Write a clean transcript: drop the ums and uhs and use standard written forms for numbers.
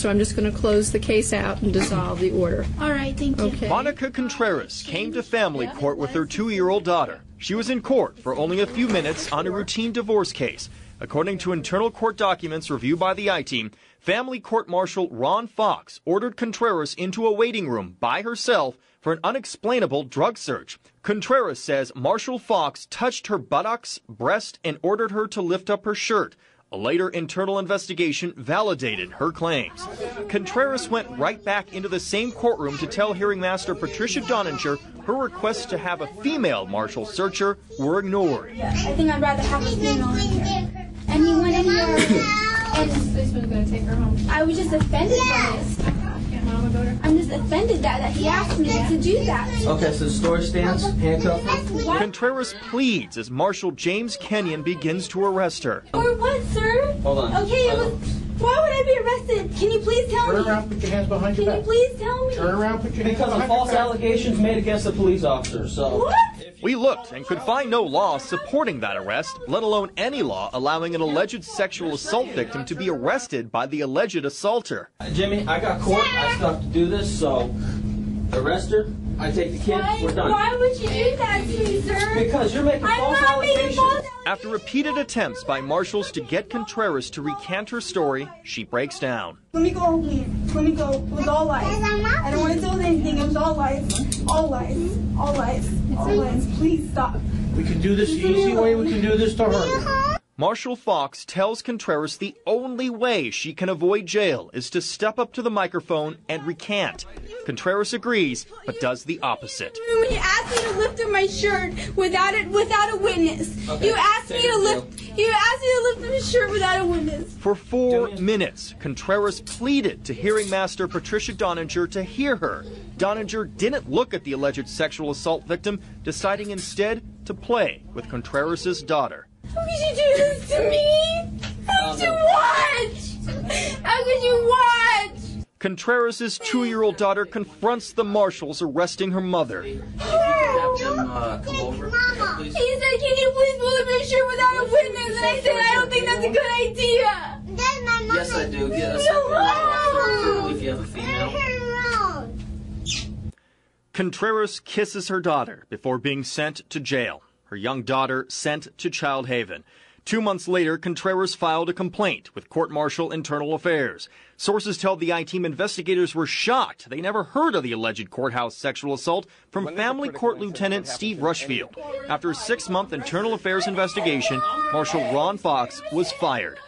so I'm just going to close the case out and dissolve the order. All right, thank you. Okay. Monica Contreras came to family court with her 2-year-old daughter. She was in court for only a few minutes on a routine divorce case. According to internal court documents reviewed by the I-Team, Family Court Marshal Ron Fox ordered Contreras into a waiting room by herself for an unexplainable drug search. Contreras says Marshal Fox touched her buttocks, breast, and ordered her to lift up her shirt. A later internal investigation validated her claims. Contreras went right back into the same courtroom to tell hearing master Patricia Donninger her requests to have a female marshal search her were ignored. I think I'd rather have a female in here. Anyone in here? And this policeman's going to take her home. I was just offended by this. I'm just offended that he asked me to do that. Okay, so the story stands. Handcuff her. Contreras pleads as Marshal James Kenyon begins to arrest her. Or what, sir? Hold on. Okay, why would I be arrested? Can you please tell me? Turn around, put your hands behind your back. Can you please tell me? Turn around, put your hands Because behind of your false back. allegations made against a police officer, so... What? We looked and could find no law supporting that arrest, let alone any law allowing an alleged sexual assault victim to be arrested by the alleged assaulter. Jimmy, I got court. I still have to do this, so arrest her. I take the kid. We're done. Why would you do that to me, sir? Because you're making I'm false not making allegations. false allegations. After repeated attempts by marshals to get Contreras to recant her story, she breaks down. Let me go, please. Let me go. It was all lies. I don't want to tell anything. It was all lies. All lies. All lies. All lies. Please stop. We can do this the easy way. We can do this to her. Marshal Fox tells Contreras the only way she can avoid jail is to step up to the microphone and recant. Contreras agrees, but does the opposite. When you asked me to lift up my shirt without a witness, Okay, you asked me take to it, lift up my shirt without a witness. For 4 minutes, Contreras pleaded to hearing master Patricia Donninger to hear her. Donninger didn't look at the alleged sexual assault victim, deciding instead to play with Contreras' daughter. How could you do this to me? How could you watch? How could you watch? Contreras' 2-year-old daughter confronts the marshals arresting her mother. Have them come over. He said, can you please pull up your shirt without a witness? And I said, I don't think that's a good idea. Yes, I do. Get us if you have a female. Contreras kisses her daughter before being sent to jail. Her young daughter sent to Child Haven. 2 months later, Contreras filed a complaint with Court Martial Internal Affairs. Sources tell the I-Team investigators were shocked. They never heard of the alleged courthouse sexual assault from Family Court Lieutenant Steve Rushfield. After a 6-month internal affairs investigation, Marshal Ron Fox was fired.